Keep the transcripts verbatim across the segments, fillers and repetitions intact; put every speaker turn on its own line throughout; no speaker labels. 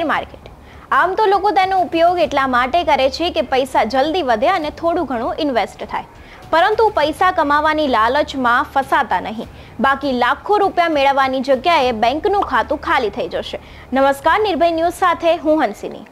Share market. આમ તો લોકો તેનો ઉપયોગ એટલા માટે કરે છે કે પૈસા જલ્દી વધે અને થોડું ઘણું ઇન્વેસ્ટ થાય, પરંતુ પૈસા કમાવાની લાલચમાં ફસાતા નહીં. બાકી લાખો રૂપિયા મેળવવાની જગ્યાએ બેંકનું ખાતું ખાલી થઈ જશે. નમસ્કાર, નિર્ભય ન્યૂઝ સાથે હું હંસિની.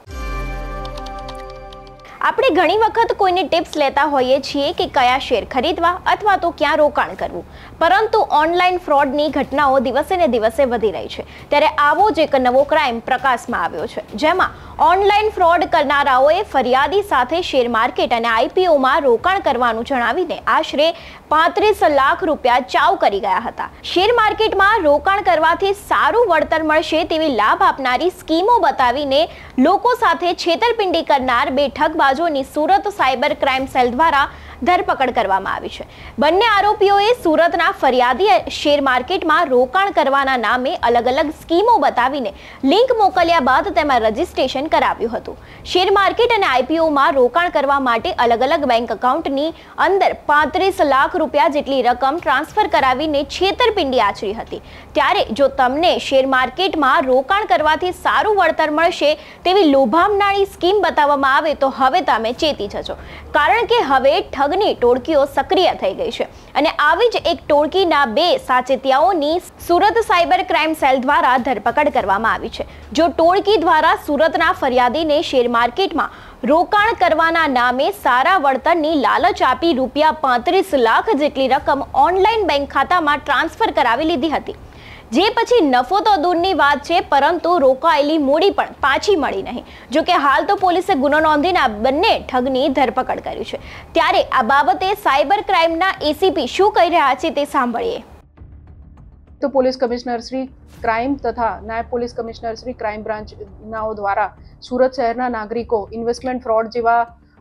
આપણે ઘણી વખત કોઈની ટિપ્સ લેતા હોઈએ છીએ કે કયા શેર ખરીદવા અથવા તો ક્યાં રોકાણ કરવું, પરંતુ ઓનલાઈન ફ્રોડની ઘટનાઓ દિવસે ને દિવસે વધી રહી છે. ત્યારે આવો જ એક નવો ક્રાઇમ પ્રકાશમાં આવ્યો છે, જેમાં ઓનલાઈન ફ્રોડ કરનારાઓએ ફરિયાદી સાથે શેર માર્કેટ અને આઈપીઓમાં રોકાણ કરવાનું જણાવીને આશરે પાંત્રીસ લાખ રૂપિયા ચાઉ કરી ગયા હતા. શેર માર્કેટમાં રોકાણ કરવાથી સારું વળતર મળશે તેવી લાભ આપનારી સ્કીમો બતાવીને લોકો સાથે છેતરપિંડી કરનાર બે ઠગબાજોની સુરત સાયબર ક્રાઇમ સેલ દ્વારા ધરપકડ કરવામાં આવી છે. બંને આરોપીઓએ સુરતના ફરિયાદી શેર માર્કેટમાં રોકાણ કરવાના નામે અલગ અલગ સ્કીમો બતાવીને લિંક મોકલ્યા બાદ તેમાં રજીસ્ટ્રેશન કરાવ્યું હતું. શેર માર્કેટ અને આઈપીઓમાં રોકાણ કરવા માટે અલગ અલગ બેંક એકાઉન્ટની અંદર પાંત્રીસ લાખ રૂપિયા જેટલી રકમ ટ્રાન્સફર કરાવીને છેતરપિંડી આચરી હતી. ત્યારે જો તમને શેર માર્કેટમાં રોકાણ કરવાથી સારું વળતર મળશે તેવી લોભામણાની સ્કીમ બતાવવામાં આવે તો હવે તમે ચેતી જજો, કારણ કે હવે ઠગની ટોળકીઓ સક્રિય થઈ ગઈ છે. અને આવી જ એક ટોળકીના બે સાચેતિયાઓની સુરત સાયબર ક્રાઇમ સેલ દ્વારા ધરપકડ કરવામાં આવી છે. જો ટોળકી દ્વારા સુરતના ફરિયાદીને શેર માર્કેટમાં રોકાણ કરવાના નામે સારા વળતરની લાલચ આપી રૂપિયા પાંત્રીસ લાખ જેટલી રકમ ઓનલાઈન બેંક ખાતામાં ટ્રાન્સફર કરાવી લીધી હતી, જે પછી નફો તો દૂરની વાત છે, પરંતુ રોકાયેલી મૂડી પણ પાછી મળી નહીં. જો કે હાલ તો પોલીસે ગુનો નોંધીને આ બંને ઠગની ધરપકડ કરી છે. ત્યારે આ બાબતે સાયબર ક્રાઇમના એસીપી શું કહી રહ્યા છે તે સાંભળીએ.
તો પોલીસ કમિશનર શ્રી ક્રાઇમ તથા નાયબ પોલીસ કમિશનર શ્રી ક્રાઇમ બ્રાન્ચનાઓ દ્વારા સુરત શહેરના નાગરિકો ઇન્વેસ્ટમેન્ટ ફ્રોડ જેવા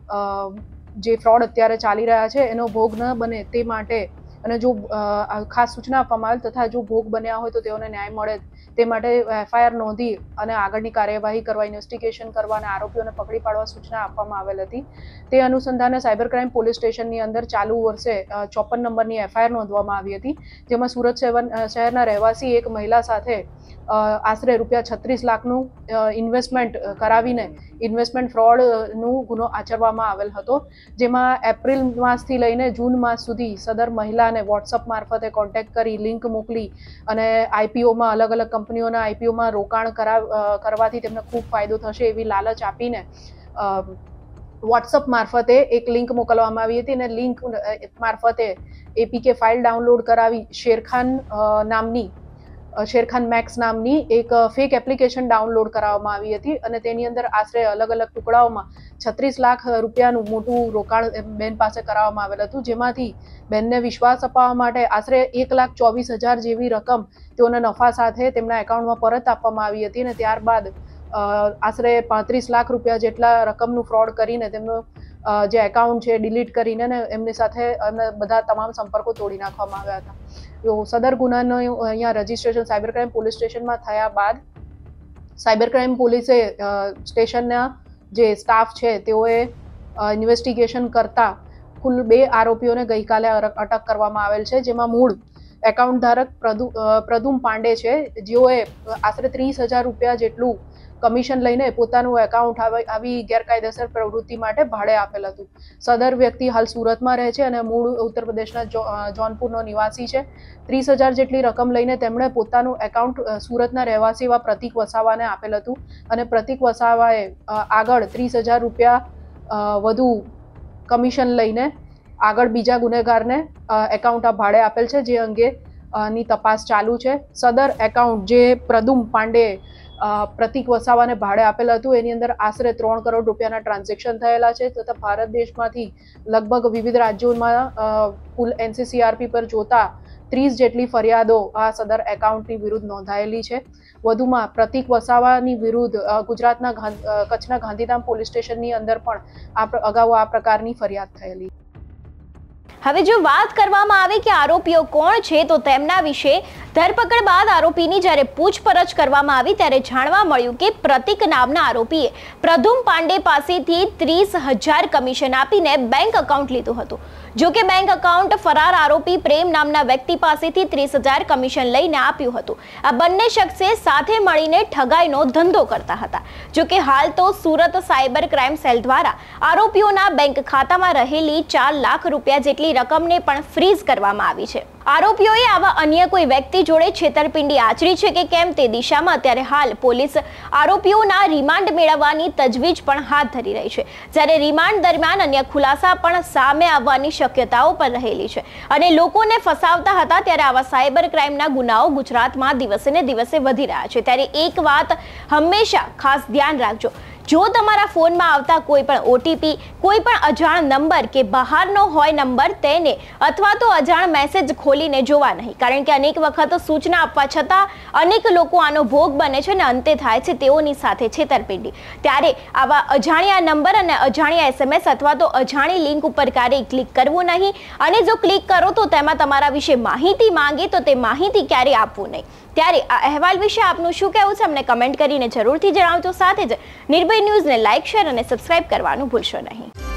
જે ફ્રોડ અત્યારે ચાલી રહ્યા છે એનો ભોગ ન બને તે માટે અને જો ખાસ સૂચના આપવામાં આવેલ તથા જો ભોગ બન્યા હોય તો તેઓને ન્યાય મળે તે માટે એફઆઈઆર નોંધી અને આગળની કાર્યવાહી કરવા, ઇન્વેસ્ટિગેશન કરવા અને આરોપીઓને પકડી પાડવા સૂચના આપવામાં આવેલ હતી. તે અનુસંધાને સાયબર ક્રાઇમ પોલીસ સ્ટેશનની અંદર ચાલુ વર્ષે ચોપન નંબરની એફઆઈઆર નોંધવામાં આવી હતી, જેમાં સુરત શહેરના રહેવાસી એક મહિલા સાથે આશરે રૂપિયા છત્રીસ લાખનું ઇન્વેસ્ટમેન્ટ કરાવીને ઇન્વેસ્ટમેન્ટ ફ્રોડનું ગુનો આચરવામાં આવેલ હતો. જેમાં એપ્રિલ માસથી લઈને જૂન માસ સુધી સદર મહિલાને વોટ્સઅપ મારફતે કોન્ટેક્ટ કરી લિંક મોકલી અને આઈપીઓમાં અલગ અલગ કંપનીઓના આઈપીઓમાં રોકાણ કરાવ કરવાથી તેમને ખૂબ ફાયદો થશે એવી લાલચ આપીને વોટ્સઅપ મારફતે એક લિંક મોકલવામાં આવી હતી અને લિંક મારફતે એપીકે ફાઇલ ડાઉનલોડ કરાવી શેરખાન નામની શેરખાન મેક્સ નામની એક ફેક એપ્લિકેશન ડાઉનલોડ કરાવવામાં આવી હતી અને તેની અંદર આશરે અલગ અલગ ટુકડાઓમાં છત્રીસ લાખ રૂપિયાનું મોટું રોકાણ બેન પાસે કરાવવામાં આવેલ હતું, જેમાંથી બેનને વિશ્વાસ અપાવવા માટે આશરે એક લાખ ચોવીસ હજાર જેવી રકમ તેઓને નફા સાથે તેમના એકાઉન્ટમાં પરત આપવામાં આવી હતી અને ત્યારબાદ આશરે પાંત્રીસ લાખ રૂપિયા જેટલા રકમનું ફ્રોડ કરીને તેમનું જે એકાઉન્ટ છે ડિલીટ કરીને એમની સાથે એમને બધા તમામ સંપર્કો તોડી નાખવામાં આવ્યા હતા. તો સદર ગુનાનો અહીંયા રજીસ્ટ્રેશન સાયબર ક્રાઇમ પોલીસ સ્ટેશનમાં થયા બાદ સાયબર ક્રાઇમ પોલીસે સ્ટેશનના જે સ્ટાફ છે તેઓએ ઇન્વેસ્ટિગેશન કરતા કુલ બે આરોપીઓને ગઈકાલે અટક કરવામાં આવેલ છે, જેમાં મૂળ એકાઉન્ટ ધારક પ્રદુ પ્રદુમ પાંડે છે, જેઓએ આશરે ત્રીસ હજાર રૂપિયા જેટલું કમિશન લઈને પોતાનું એકાઉન્ટ આવી ગેરકાયદેસર પ્રવૃત્તિ માટે ભાડે આપેલ હતું. સદર વ્યક્તિ હાલ સુરતમાં રહે છે અને મૂળ ઉત્તર પ્રદેશના જોનપુરનો નિવાસી છે. ત્રીસ હજાર જેટલી રકમ લઈને તેમણે પોતાનું એકાઉન્ટ સુરતના રહેવાસી એવા પ્રતિક વસાવાને આપેલ હતું અને પ્રતિક વસાવાએ આગળ ત્રીસ હજાર રૂપિયા વધુ કમિશન લઈને આગળ બીજા ગુનેગારને એકાઉન્ટ આ ભાડે આપેલ છે, જે અંગે ની તપાસ ચાલુ છે. સદર એકાઉન્ટ જે પ્રદુમ પાંડે પ્રતિક વસાવાને ભાડે આપેલ હતું એની અંદર આશરે ત્રણ કરોડ રૂપિયાના ટ્રાન્ઝેક્શન થયેલા છે તથા ભારત દેશમાંથી લગભગ વિવિધ રાજ્યોમાં કુલ એનસીસીઆરપી પર જોતા ત્રીસ જેટલી ફરિયાદો આ સદર એકાઉન્ટની વિરુદ્ધ નોંધાયેલી છે. વધુમાં પ્રતિક વસાવાની વિરુદ્ધ ગુજરાતના કચ્છના ગાંધીધામ પોલીસ સ્ટેશનની અંદર પણ આ અગાઉ આ પ્રકારની ફરિયાદ થયેલી.
હવે જો વાત કરવામાં આવે કે આરોપીઓ કોણ છે, તો તેમના વિશે ધરપકડ બાદ આરોપીની જ્યારે પૂછપરછ કરવામાં આવી ત્યારે જાણવા મળ્યું કે પ્રતિક નામના આરોપીએ પ્રધુમ પાંડે પાસેથી ત્રીસ હજાર કમિશન આપીને બેંક એકાઉન્ટ લીધું હતું. જો કે બેંક એકાઉન્ટ ફરાર આરોપી પ્રેમ નામના વ્યક્તિ પાસેથી ત્રીસ હજાર કમિશન લઈને આપ્યું હતું. આ બંને શખ્સે સાથે મળીને ઠગાઈનો ધંધો કરતા હતા. જો કે હાલ તો સુરત સાયબર ક્રાઇમ સેલ દ્વારા આરોપીઓના બેંક ખાતામાં રહેલી ચાર લાખ રૂપિયા જેટલી રકમને પણ ફ્રીઝ કરવામાં આવી છે. આરોપીઓએ આવા અન્ય કોઈ વ્યક્તિ જોડે છેતરપિંડી આચરી છે કે કેમ તે દિશામાં અત્યારે હાલ પોલીસ આરોપીઓના રિમાન્ડ મેળવવાની તજવીજ પણ હાથ ધરી રહી છે. જ્યારે રિમાન્ડ દરમિયાન અન્ય ખુલાસા પણ સામે આવવાની શક્યતાઓ પણ રહેલી છે અને લોકોને ફસાવતા હતા. ત્યારે આવા સાયબર ક્રાઇમના ગુનાઓ ગુજરાતમાં દિવસે ને દિવસે વધી રહ્યા છે. ત્યારે એક વાત હંમેશા ખાસ ધ્યાન રાખજો, જો તમારા ફોનમાં આવતા કોઈ પણ ઓટીપી, કોઈ પણ અજાણ નંબર કે બહારનો હોય નંબર, તેને અથવા તો અજાણ મેસેજ ખોલીને જોવા નહીં, કારણ કે અનેક વખત સૂચના આપવા છતાં અનેક લોકો આનો ભોગ બને છે અને અંતે થાય છે તેઓની સાથે છેતરપિંડી. ત્યારે આવા અજાણ્યા નંબર અને અજાણ્યા એસએમએસ અથવા તો અજાણી લિંક ઉપર ક્યારેય ક્લિક કરવું નહીં, અને જો ક્લિક કરો તો તેમાં તમારા વિશે માહિતી માંગે તો તે માહિતી ક્યારેય આપવું નહીં. ત્યારે આ અહેવાલ વિશે આપનું શું કહેવું છે અમને કમેન્ટ કરીને જરૂરથી જણાવજો. સાથે જ નિર્ભય ન્યૂઝને લાઇક, શેર અને સબસ્ક્રાઇબ કરવાનું ભૂલશો નહીં.